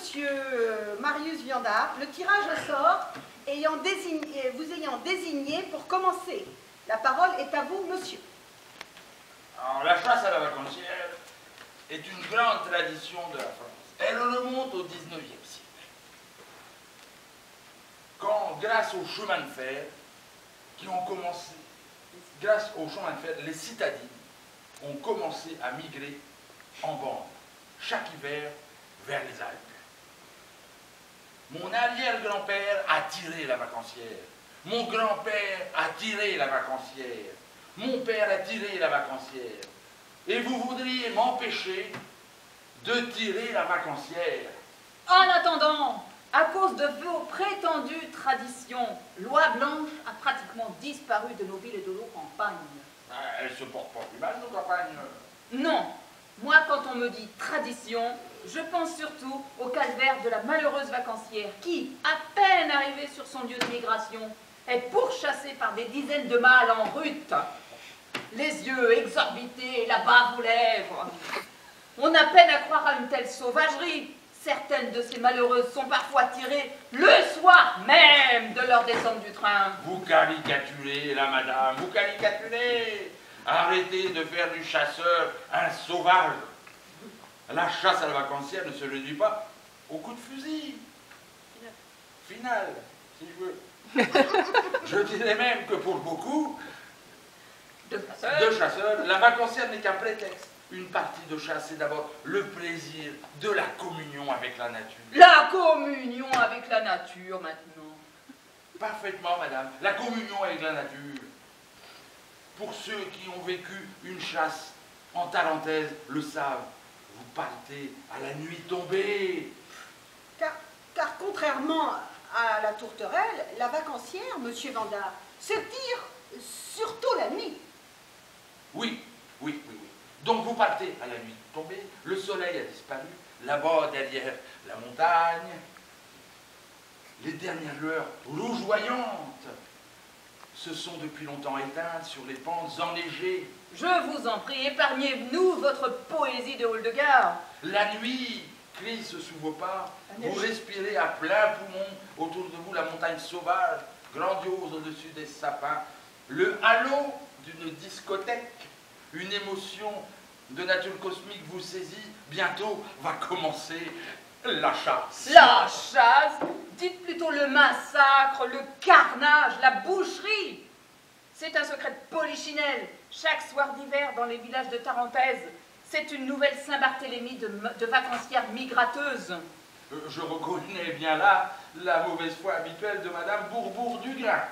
monsieur Marius Viandard, le tirage au sort vous ayant désigné pour commencer. La parole est à vous, monsieur. Alors, la chasse à la vacancière est une grande tradition de la France. Elle remonte au XIXe siècle. Quand, grâce aux chemins de fer qui ont commencé, grâce aux chemins de fer, les citadines ont commencé à migrer en bande, chaque hiver, vers les Alpes. Mon arrière-grand-père a tiré la vacancière. Mon grand-père a tiré la vacancière. Mon père a tiré la vacancière. Et vous voudriez m'empêcher de tirer la vacancière. En attendant, à cause de vos prétendues traditions, l'oie blanche a pratiquement disparu de nos villes et de nos campagnes. Elle se porte pas plus mal, nos campagnes. Non, moi quand on me dit tradition, je pense surtout au calvaire de la malheureuse vacancière qui, à peine arrivée sur son lieu de migration, est pourchassée par des dizaines de mâles en rute, les yeux exorbités, la bave aux lèvres. On a peine à croire à une telle sauvagerie. Certaines de ces malheureuses sont parfois tirées le soir même de leur descente du train. Vous caricaturez, là, madame, vous caricaturez. Arrêtez de faire du chasseur un sauvage. La chasse à la vacancière ne se réduit pas au coup de fusil. Final, si je veux. Je dirais même que pour beaucoup de chasseurs, la vacancière n'est qu'un prétexte. Une partie de chasse, c'est d'abord le plaisir de la communion avec la nature. La communion avec la nature, maintenant. Parfaitement, madame. La communion avec la nature. Pour ceux qui ont vécu une chasse en Tarentaise, le savent. Vous partez à la nuit tombée. Car contrairement à la tourterelle, la vacancière, monsieur Vandard, se tire surtout la nuit. Oui. Donc vous partez à la nuit tombée, le soleil a disparu, là-bas derrière la montagne, les dernières lueurs rougeoyantes se sont depuis longtemps éteintes sur les pentes enneigées. Je vous en prie, épargnez-nous votre poésie de hall de gare. La nuit glisse sous vos pas, vous respirez à plein poumon autour de vous la montagne sauvage, grandiose au-dessus des sapins, le halo d'une discothèque. Une émotion de nature cosmique vous saisit. Bientôt va commencer la chasse. La chasse? Dites plutôt le massacre, le carnage, la boucherie. C'est un secret de polichinelle. Chaque soir d'hiver dans les villages de Tarentaise, c'est une nouvelle Saint-Barthélemy de vacancières migrateuses. Je reconnais bien là la mauvaise foi habituelle de Madame Bourbourg-Dugrain.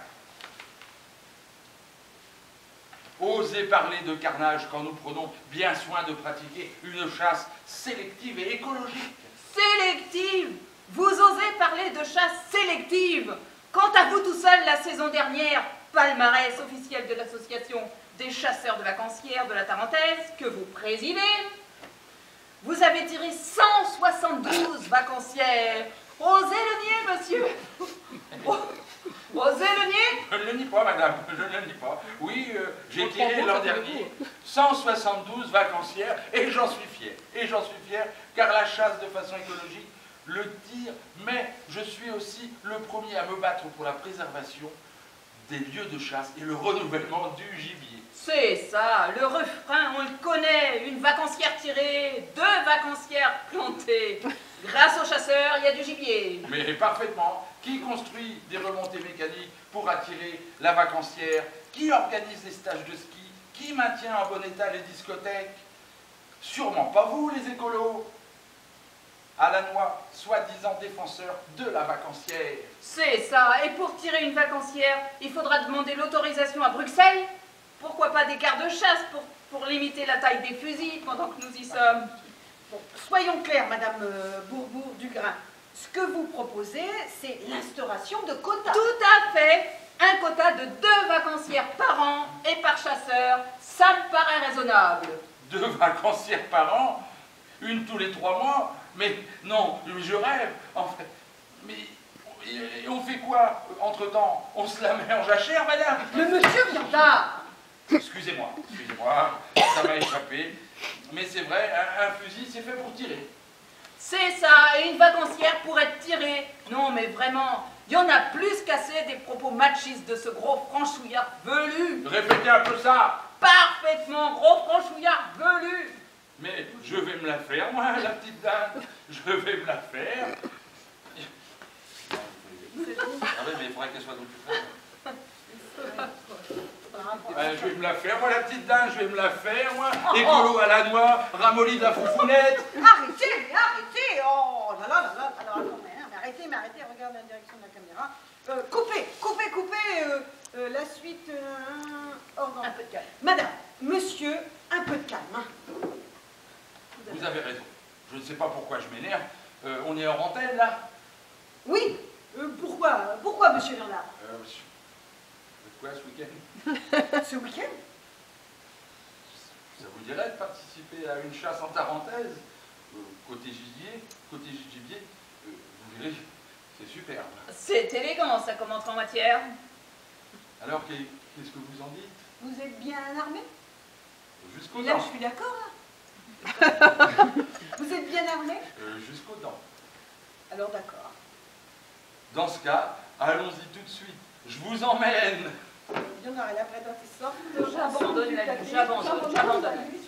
Osez parler de carnage quand nous prenons bien soin de pratiquer une chasse sélective et écologique. Sélective? Vous osez parler de chasse sélective? Quant à vous tout seul, la saison dernière, palmarès officiel de l'association des chasseurs de vacancières de la Tarentaise, que vous présidez, vous avez tiré 172 vacancières. Osez le nier, monsieur. Osez le nier? Je ne le nie pas, madame, je ne le nie pas. Oui, j'ai tiré l'an dernier 172 vacancières et j'en suis fier. Et j'en suis fier car la chasse de façon écologique le tire, mais je suis aussi le premier à me battre pour la préservation des lieux de chasse et le renouvellement du gibier. C'est ça, le refrain, on le connaît. Une vacancière tirée, 2 vacancières plantées. Grâce aux chasseurs, il y a du gibier. Mais parfaitement. Qui construit des remontées mécaniques pour attirer la vacancière? Qui organise les stages de ski? Qui maintient en bon état les discothèques? Sûrement pas vous, les écolos. À la noix, soi-disant défenseurs de la vacancière. C'est ça, et pour tirer une vacancière, il faudra demander l'autorisation à Bruxelles. Pourquoi pas des quarts de chasse pour limiter la taille des fusils pendant que nous y sommes? Bon, soyons clairs, madame Bourbourg-Dugrain. Ce que vous proposez, c'est l'instauration de quotas. Tout à fait. Un quota de 2 vacancières par an et par chasseur, ça me paraît raisonnable. 2 vacancières par an? Une tous les 3 mois? Mais non, je rêve, en fait. Mais on fait quoi entre-temps? On se la met en jachère, madame? Le monsieur Viandard. Excusez-moi, ça m'a échappé. Mais c'est vrai, un fusil, c'est fait pour tirer. C'est ça, et une vacancière pour être tirée. Non, mais vraiment, il y en a plus qu'assez des propos machistes de ce gros franchouillard velu. Répétez un peu ça. Parfaitement, gros franchouillard velu. Mais je vais me la faire, moi, la petite dame. Je vais me la faire. Ah oui, mais il faudrait qu'elle soit dans le plus je vais me la faire, moi, la petite dame, je vais me la faire, moi. Écolo à la noix, ramolli de la foufounette. Arrêtez, arrêtez. Oh là là là là. Alors attendez, hein, mais arrêtez, regardez la direction de la caméra. Coupez, la suite. Un peu de calme. Madame, monsieur, un peu de calme. Hein. Vous avez raison. Je ne sais pas pourquoi je m'énerve. On est hors antenne, là. Oui. Pourquoi, monsieur Viandard? Quoi, ce week-end? Ce week-end? Ça vous dirait de participer à une chasse en tarentaise? Côté gibier, vous verrez, c'est superbe. C'est élégant, ça comme entrée en matière. Alors, qu'est-ce que vous en dites? Vous êtes bien armé? Jusqu'aux Là, dents. je suis d'accord, là. Vous êtes bien armé? Jusqu'aux dents. Alors, d'accord. Dans ce cas, allons-y tout de suite. Je vous emmène. Viandard, elle est prête à tes sortes. J'abandonne la lutte, j'abandonne.